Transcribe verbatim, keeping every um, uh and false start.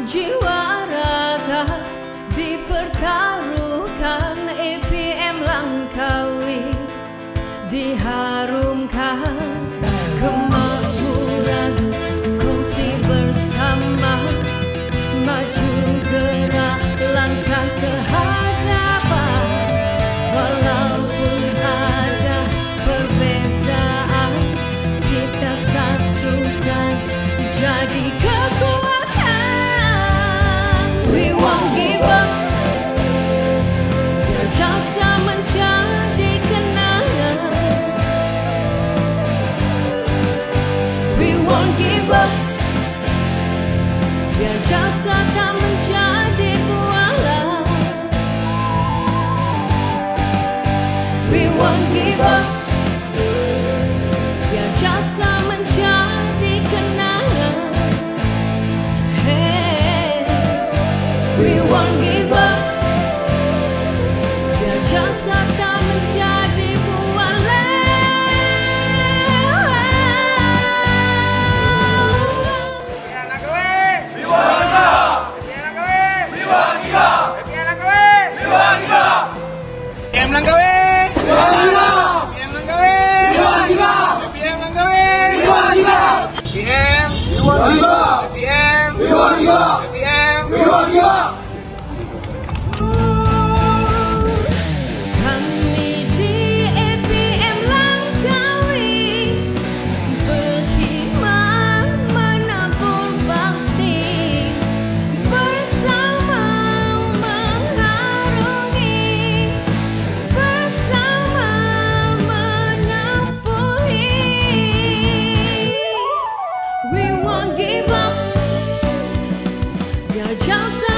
Jiwa raga dipertaruhkan, A P M Langkawi diharumkan, kemakmuran kongsi bersama, maju gerak langkah ke hadapan, walaupun ada perbezaan, kita satukan jadi kekuatan. We won't give up, biar jasa menjadi kenangan. We won't give up, biar jasa tak menjadi bualan. We won't give up, biar jasa menjadi kenangan. Hey, we won't give up, biar jasa tak menjadi bualan. A P M Langkawi, A P M Langkawi, A P M Langkawi, A P M, A P M, A P M. Kami di A P M Langkawi berkhidmat menabur bakti, bersama mengharungi, bersama menempuhi. We won't give up, biar jasa